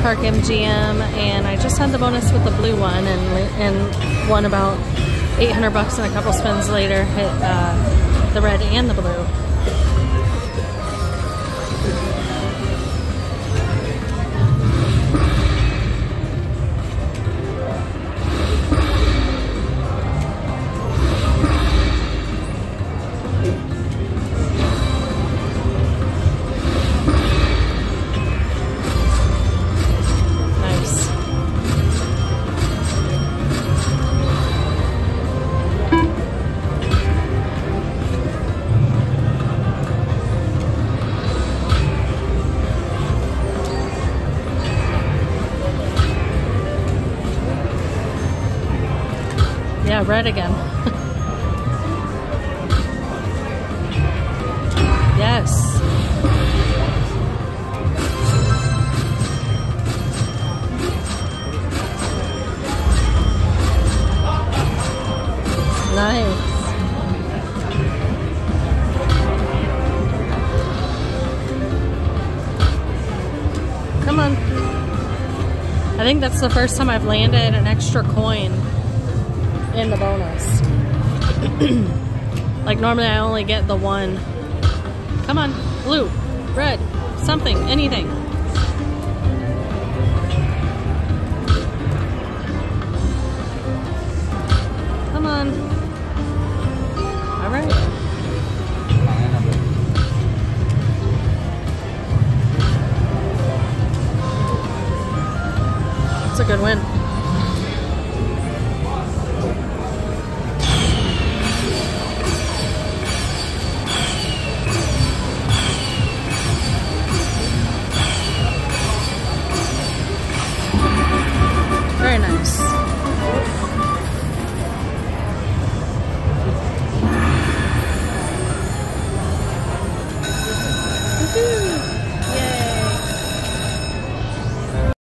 Park MGM, and I just had the bonus with the blue one and won about 800 bucks, and a couple spins later hit the red and the blue. Yeah, red again. Yes. Nice. Come on. I think that's the first time I've landed an extra coin in the bonus. Like normally I only get the one. Come on, blue, red, something, anything. Come on. All right. That's a good win. Very nice. Woohoo!